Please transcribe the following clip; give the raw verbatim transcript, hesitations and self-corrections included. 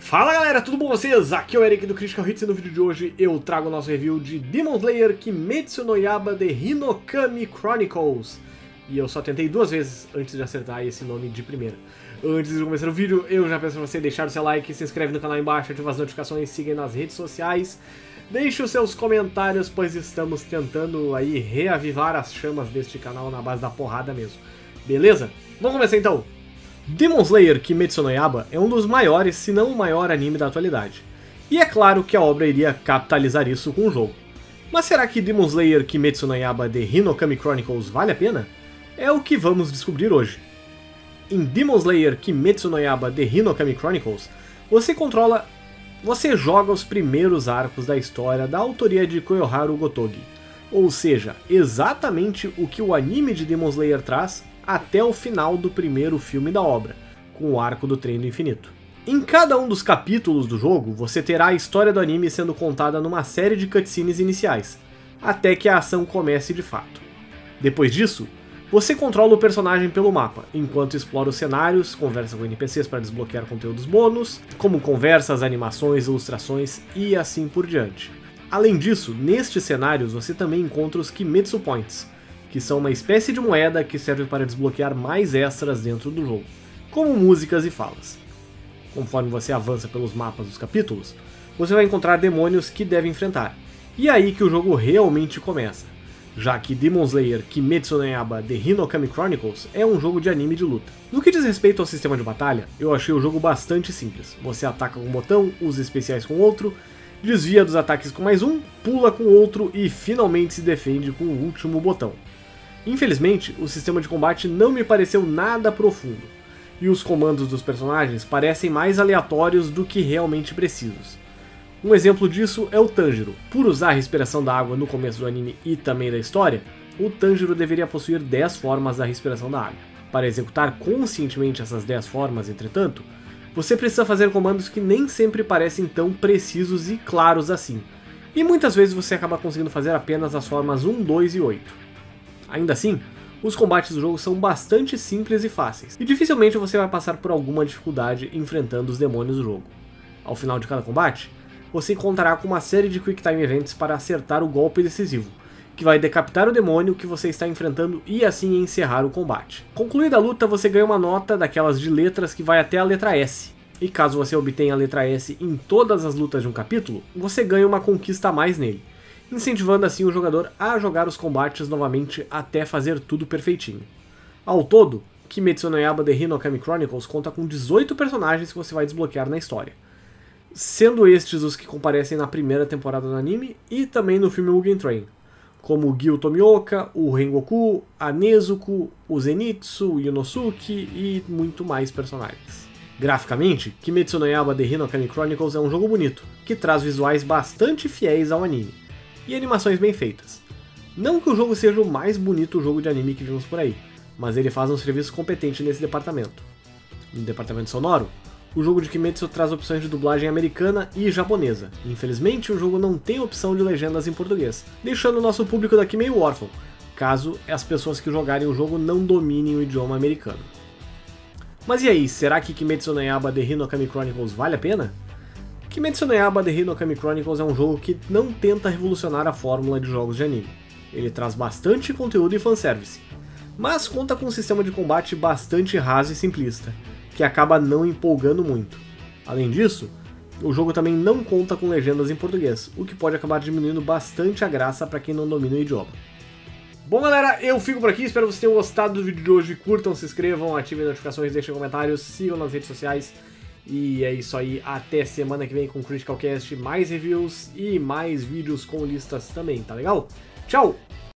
Fala galera, tudo bom com vocês? Aqui é o Eric do Critical Hits e no vídeo de hoje eu trago o nosso review de Demon Slayer Kimetsu no Yaiba The Hinokami Chronicles. E eu só tentei duas vezes antes de acertar esse nome de primeira. Antes de começar o vídeo, eu já peço pra você deixar o seu like, se inscreve no canal aí embaixo, ativa as notificações, siga aí nas redes sociais. Deixe os seus comentários, pois estamos tentando aí reavivar as chamas deste canal na base da porrada mesmo. Beleza? Vamos começar então! Demon Slayer Kimetsu no Yaiba é um dos maiores, se não o maior anime da atualidade. E é claro que a obra iria capitalizar isso com o jogo. Mas será que Demon Slayer Kimetsu no Yaiba The Hinokami Chronicles vale a pena? É o que vamos descobrir hoje. Em Demon Slayer Kimetsu no Yaiba The Hinokami Chronicles, você controla... você joga os primeiros arcos da história da autoria de Koyoharu Gotogi. Ou seja, exatamente o que o anime de Demon Slayer traz até o final do primeiro filme da obra, com o arco do Trem do Infinito. Em cada um dos capítulos do jogo, você terá a história do anime sendo contada numa série de cutscenes iniciais, até que a ação comece de fato. Depois disso, você controla o personagem pelo mapa, enquanto explora os cenários, conversa com N P Cs para desbloquear conteúdos bônus, como conversas, animações, ilustrações e assim por diante. Além disso, nestes cenários você também encontra os Kimetsu Points, que são uma espécie de moeda que serve para desbloquear mais extras dentro do jogo, como músicas e falas. Conforme você avança pelos mapas dos capítulos, você vai encontrar demônios que deve enfrentar, e é aí que o jogo realmente começa, já que Demon Slayer Kimetsu no Yaiba The Hinokami Chronicles é um jogo de anime de luta. No que diz respeito ao sistema de batalha, eu achei o jogo bastante simples. Você ataca com um botão, usa especiais com outro, desvia dos ataques com mais um, pula com outro e finalmente se defende com o último botão. Infelizmente, o sistema de combate não me pareceu nada profundo, e os comandos dos personagens parecem mais aleatórios do que realmente precisos. Um exemplo disso é o Tanjiro. Por usar a respiração da água no começo do anime e também da história, o Tanjiro deveria possuir dez formas da respiração da água. Para executar conscientemente essas dez formas, entretanto, você precisa fazer comandos que nem sempre parecem tão precisos e claros assim, e muitas vezes você acaba conseguindo fazer apenas as formas um, dois e oito. Ainda assim, os combates do jogo são bastante simples e fáceis, e dificilmente você vai passar por alguma dificuldade enfrentando os demônios do jogo. Ao final de cada combate, você encontrará com uma série de Quick Time Events para acertar o golpe decisivo, que vai decapitar o demônio que você está enfrentando e assim encerrar o combate. Concluída a luta, você ganha uma nota daquelas de letras que vai até a letra S, e caso você obtenha a letra S em todas as lutas de um capítulo, você ganha uma conquista a mais nele, incentivando assim o jogador a jogar os combates novamente até fazer tudo perfeitinho. Ao todo, Kimetsu no Yaiba The Hinokami Chronicles conta com dezoito personagens que você vai desbloquear na história, sendo estes os que comparecem na primeira temporada do anime e também no filme Mugen Train, como o Gyu Tomioka, o Rengoku, a Nezuko, o Zenitsu, o Inosuke e muito mais personagens. Graficamente, Kimetsu no Yaiba The Hinokami Chronicles é um jogo bonito, que traz visuais bastante fiéis ao anime, e animações bem feitas. Não que o jogo seja o mais bonito jogo de anime que vimos por aí, mas ele faz um serviço competente nesse departamento. No departamento sonoro, o jogo de Kimetsu traz opções de dublagem americana e japonesa. Infelizmente, o jogo não tem opção de legendas em português, deixando o nosso público daqui meio órfão, caso as pessoas que jogarem o jogo não dominem o idioma americano. Mas e aí, será que Kimetsu no Yaiba The Hinokami Chronicles vale a pena? Kimetsu no Yaiba The Hinokami Chronicles é um jogo que não tenta revolucionar a fórmula de jogos de anime. Ele traz bastante conteúdo e fanservice, mas conta com um sistema de combate bastante raso e simplista, que acaba não empolgando muito. Além disso, o jogo também não conta com legendas em português, o que pode acabar diminuindo bastante a graça para quem não domina o idioma. Bom galera, eu fico por aqui, espero que vocês tenham gostado do vídeo de hoje, curtam, se inscrevam, ativem as notificações, deixem comentários, sigam nas redes sociais. E é isso aí, até semana que vem com Critical Cast, mais reviews e mais vídeos com listas também, tá legal? Tchau!